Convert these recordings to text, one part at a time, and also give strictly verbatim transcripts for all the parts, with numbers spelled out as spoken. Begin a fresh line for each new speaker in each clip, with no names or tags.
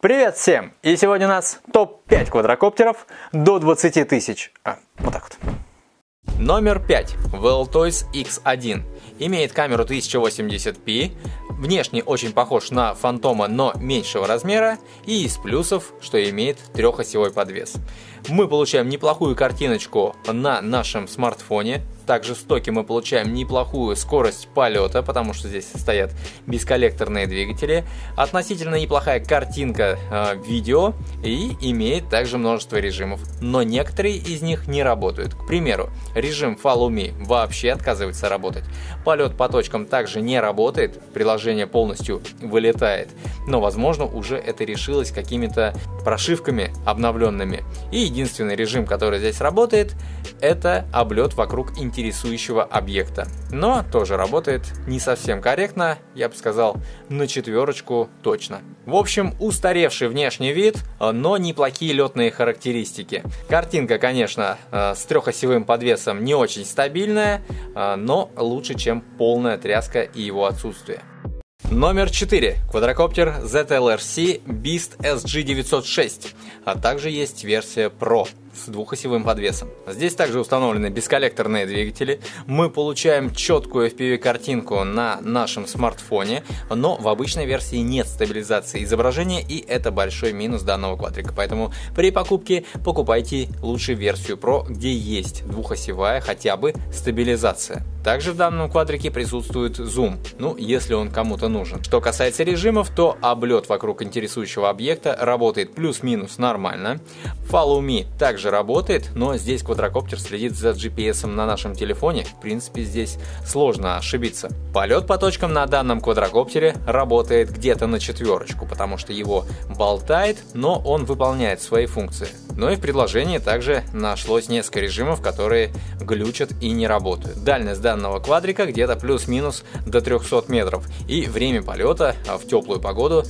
Привет всем! И сегодня у нас топ пять квадрокоптеров до двадцати тысяч. А, вот так вот.
Номер пять. Welltoys икс один. Имеет камеру тысяча восемьдесят пи. Внешне очень похож на Фантома, но меньшего размера. И из плюсов, что имеет трехосевой подвес. Мы получаем неплохую картиночку на нашем смартфоне. Также в стоке мы получаем неплохую скорость полета, потому что здесь стоят бесколлекторные двигатели. Относительно неплохая картинка э, видео и имеет также множество режимов. Но некоторые из них не работают. К примеру, режим Follow Me вообще отказывается работать. Полет по точкам также не работает, приложение полностью вылетает. Но возможно уже это решилось какими-то прошивками обновленными. И единственный режим, который здесь работает, это облет вокруг интереса интересующего объекта. Но тоже работает не совсем корректно, я бы сказал, на четверочку точно. В общем, устаревший внешний вид, но неплохие летные характеристики. Картинка, конечно, с трехосевым подвесом не очень стабильная, но лучше, чем полная тряска и его отсутствие. Номер четыре. Квадрокоптер зет эл эр си Beast эс джи девятьсот шесть, а также есть версия Pro с двухосевым подвесом. Здесь также установлены бесколлекторные двигатели. Мы получаем четкую эф пи ви-картинку на нашем смартфоне, но в обычной версии нет стабилизации изображения, и это большой минус данного квадрика. Поэтому при покупке покупайте лучше версию Pro, где есть двухосевая хотя бы стабилизация. Также в данном квадрике присутствует зум, ну, если он кому-то нужен. Что касается режимов, то облет вокруг интересующего объекта работает плюс-минус нормально. Follow Me также работает, но здесь квадрокоптер следит за джи пи эс на нашем телефоне. В принципе, здесь сложно ошибиться. Полет по точкам на данном квадрокоптере работает где-то на четверочку, потому что его болтает, но он выполняет свои функции. Но и в предложении также нашлось несколько режимов, которые глючат и не работают. Дальность данного квадрика где-то плюс-минус до трехсот метров. И время полета в теплую погоду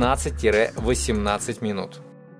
пятнадцать-восемнадцать минут.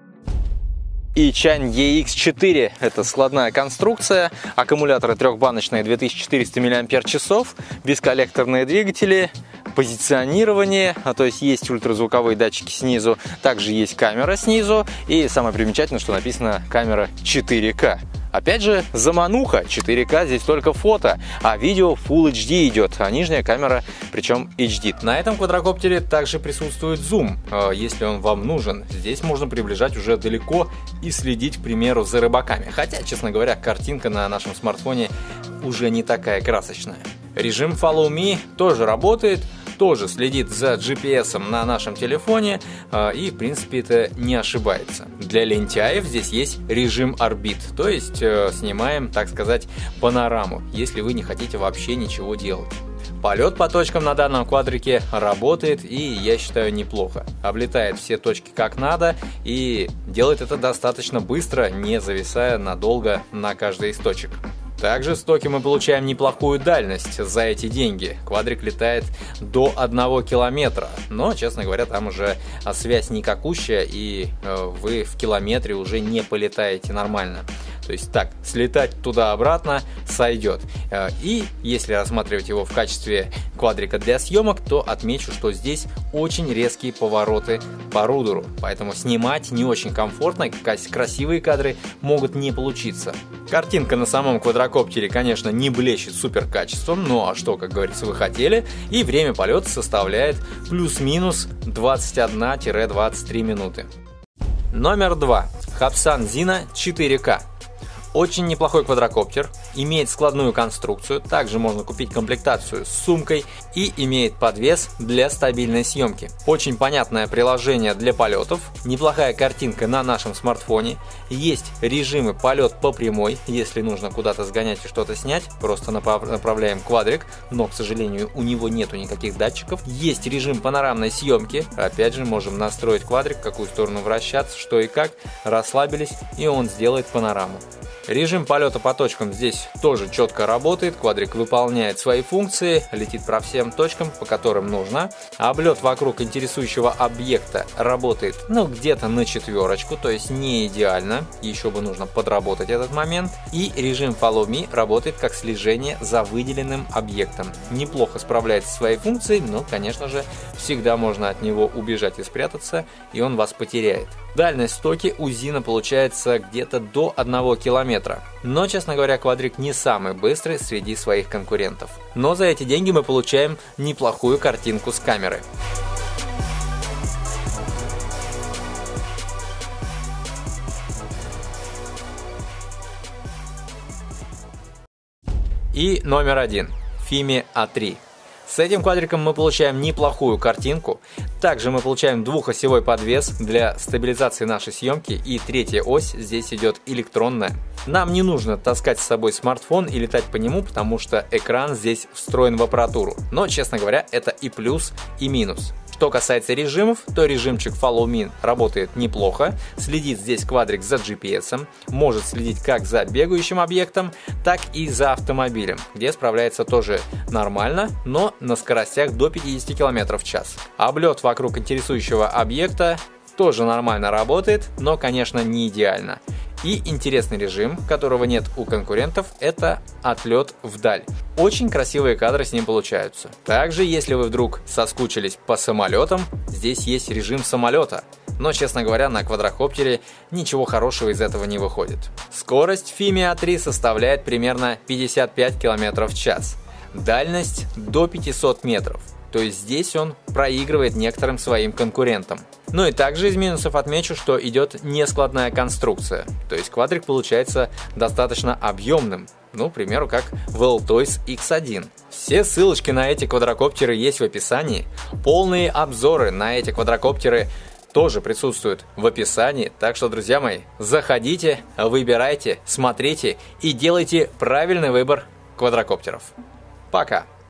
И Чань и икс четыре – это складная конструкция, аккумуляторы трехбаночные две тысячи четыреста миллиампер-часов, бесколлекторные двигатели, позиционирование, а то есть есть ультразвуковые датчики снизу, также есть камера снизу, и самое примечательное, что написано камера четыре ка. Опять же, замануха, четыре ка здесь только фото, а видео Full эйч ди идет, а нижняя камера, причем эйч ди.
На этом квадрокоптере также присутствует зум, если он вам нужен. Здесь можно приближать уже далеко и следить, к примеру, за рыбаками. Хотя, честно говоря, картинка на нашем смартфоне уже не такая красочная. Режим Follow Me тоже работает, тоже следит за джи пи эс на нашем телефоне, и в принципе это не ошибается. Для лентяев здесь есть режим орбит, то есть снимаем, так сказать, панораму, если вы не хотите вообще ничего делать. Полет по точкам на данном квадрике работает, и я считаю, неплохо. Облетает все точки как надо и делает это достаточно быстро, не зависая надолго на каждой из точек. Также в стоке мы получаем неплохую дальность за эти деньги. Квадрик летает до одного километра, но, честно говоря, там уже связь никакущая, и вы в километре уже не полетаете нормально. То есть так, слетать туда-обратно сойдет. И если рассматривать его в качестве квадрика для съемок, то отмечу, что здесь очень резкие повороты по рудеру. Поэтому снимать не очень комфортно, красивые кадры могут не получиться. Картинка на самом квадрокоптере, конечно, не блещет супер качеством, ну а что, как говорится, вы хотели. И время полета составляет плюс-минус двадцать одна - двадцать три минуты. Номер два. Хабсан Зина четыре ка. Очень неплохой квадрокоптер, имеет складную конструкцию, также можно купить комплектацию с сумкой и имеет подвес для стабильной съемки. Очень понятное приложение для полетов, неплохая картинка на нашем смартфоне, есть режимы полет по прямой, если нужно куда-то сгонять и что-то снять, просто направляем квадрик, но, к сожалению, у него нету никаких датчиков. Есть режим панорамной съемки, опять же можем настроить квадрик, в какую сторону вращаться, что и как, расслабились, и он сделает панораму. Режим полета по точкам здесь тоже четко работает, квадрик выполняет свои функции, летит по всем точкам, по которым нужно. Облет вокруг интересующего объекта работает, ну, где-то на четверочку, то есть не идеально, еще бы нужно подработать этот момент. И режим Follow Me работает как слежение за выделенным объектом. Неплохо справляется со своей функцией, но, конечно же, всегда можно от него убежать и спрятаться, и он вас потеряет. Дальность стойки у Zino получается где-то до одного километра. Но, честно говоря, квадрик не самый быстрый среди своих конкурентов. Но за эти деньги мы получаем неплохую картинку с камеры. И номер один. Fimi а три. С этим квадриком мы получаем неплохую картинку. Также мы получаем двухосевой подвес для стабилизации нашей съемки. И третья ось здесь идет электронная. Нам не нужно таскать с собой смартфон и летать по нему, потому что экран здесь встроен в аппаратуру. Но, честно говоря, это и плюс, и минус. Что касается режимов, то режимчик Follow Me работает неплохо. Следит здесь квадрик за джи пи эс, может следить как за бегающим объектом, так и за автомобилем, где справляется тоже нормально, но на скоростях до пятидесяти километров в час. Облет вокруг интересующего объекта тоже нормально работает, но, конечно, не идеально. И интересный режим, которого нет у конкурентов, это отлет вдаль. Очень красивые кадры с ним получаются. Также, если вы вдруг соскучились по самолетам, здесь есть режим самолета. Но, честно говоря, на квадрокоптере ничего хорошего из этого не выходит. Скорость Fimi а три составляет примерно пятьдесят пять километров в час. Дальность до пятисот метров. То есть здесь он проигрывает некоторым своим конкурентам. Ну и также из минусов отмечу, что идет нескладная конструкция. То есть квадрик получается достаточно объемным. Ну, к примеру, как Welltoys икс один. Все ссылочки на эти квадрокоптеры есть в описании. Полные обзоры на эти квадрокоптеры тоже присутствуют в описании. Так что, друзья мои, заходите, выбирайте, смотрите и делайте правильный выбор квадрокоптеров. Пока!